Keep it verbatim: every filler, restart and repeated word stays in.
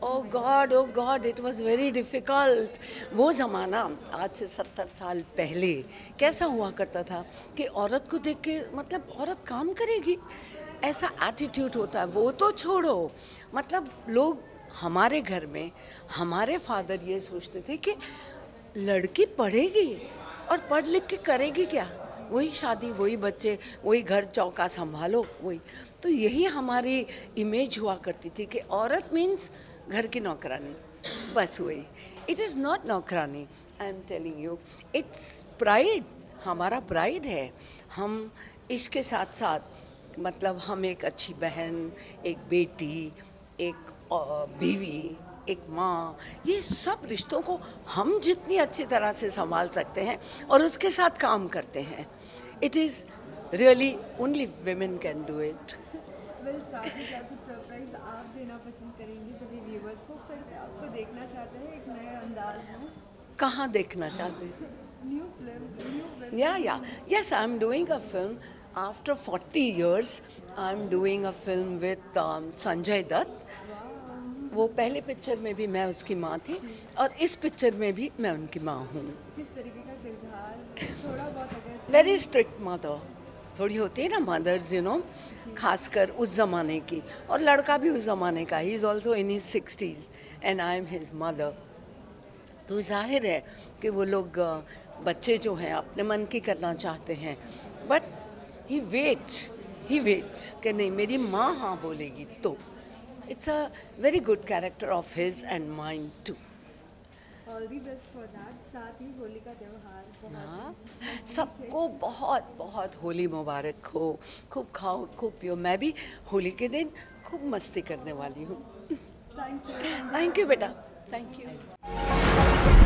O God oh God, it was very difficult. वो ज़माना आज से सत्तर साल पहले कैसा हुआ करता था कि औरत को देख के मतलब औरत काम करेगी, ऐसा एटीट्यूड होता है। वो तो छोड़ो, मतलब लोग हमारे घर में हमारे फादर ये सोचते थे कि लड़की पढ़ेगी और पढ़ लिख के करेगी क्या, वही शादी, वही बच्चे, वही घर चौका संभालो, वही। तो यही हमारी इमेज हुआ करती थी कि औरत मीन्स घर की नौकरानी, बस वही। इट इज़ नॉट नौकरानी, I am telling you, it's pride, हमारा प्राइड है। हम इसके साथ साथ मतलब हम एक अच्छी बहन, एक बेटी, एक बीवी, एक माँ, ये सब रिश्तों को हम जितनी अच्छी तरह से संभाल सकते हैं और उसके साथ काम करते हैं, it is really only women can do it. Well, साथ ही क्या कुछ सरप्राइज आप देना पसंद करेंगी सभी व्यूवर्स को? फिर से आपको देखना चाहते हैं एक नए अंदाज में। कहाँ देखना चाहते हैं? New film, new web yeah yeah yes, I am doing a film after forty years. I am doing a film with Sanjay Dutt. वो पहले पिक्चर में भी मैं उसकी माँ थी और इस पिक्चर में भी मैं उनकी माँ हूँ। किस तरीके का किरदार, थोड़ा बहुत अगर? वेरी स्ट्रिक्ट मदर, थोड़ी होती है ना मदर्स, यू नो, खासकर उस ज़माने की, और लड़का भी उस ज़माने का, he is also in his sixties and I am his mother. तो जाहिर है कि वो लोग बच्चे जो हैं अपने मन की करना चाहते हैं, but he waits he waits कि नहीं मेरी माँ हाँ बोलेगी तो। It's a very good character of his and mine too. All the best for that. साथ ही होली का त्यौहार बहुत हाँ, सबको बहुत बहुत होली मुबारक हो। खूब खाओ, खूब पियो। मैं भी होली के दिन खूब मस्ती करने वाली हूँ। Thank you. थैंक यू बेटा, थैंक यू।